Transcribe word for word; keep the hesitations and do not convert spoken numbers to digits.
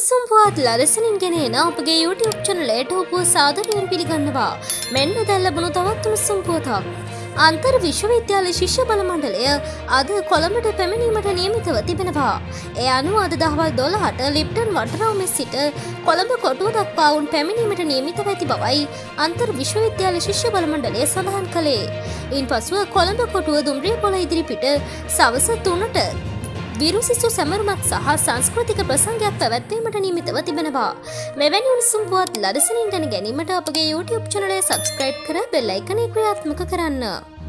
උණුසුම් පුවත් ලරසනින් ගෙන එන අපගේ YouTube channelයට ඔබ සාදරයෙන් පිළිගන්නවා. මෙන්න දැන් ලැබුණු තවත් උණුසුම් පුවතක්. අන්තර් විශ්වවිද්‍යාල ශිෂ්‍ය බල මණ්ඩලය අද කොළඹට පැමිණීමට නියමිතව තිබෙනවා. ඒ අනුව අද දහවල් දොළහට ලිප්ටන් වටරවුමේ සිට කොළඹ කොටුව දක්වා වුන් පැමිණීමට නියමිතව ඇති බවයි අන්තර් විශ්වවිද්‍යාල ශිෂ්‍ය බල මණ්ඩලය සඳහන් කළේ. ඉන්පසුව කොළඹ කොටුව දුම්රිය පොළ ඉදිරිපිට සවස තුනට විරුසිසු සැමරුමක් සහ සංස්කෘතික ප්‍රසංගයක් පැවැත්වීමට නියමිතව තිබෙනවා. මෙවැනි උණුසුම් පුවත් ලදසනින් දැන ගැනීමට අපගේ YouTube channel එක subscribe කර බෙල් අයිකනේ ක්‍රියාත්මක කරන්න.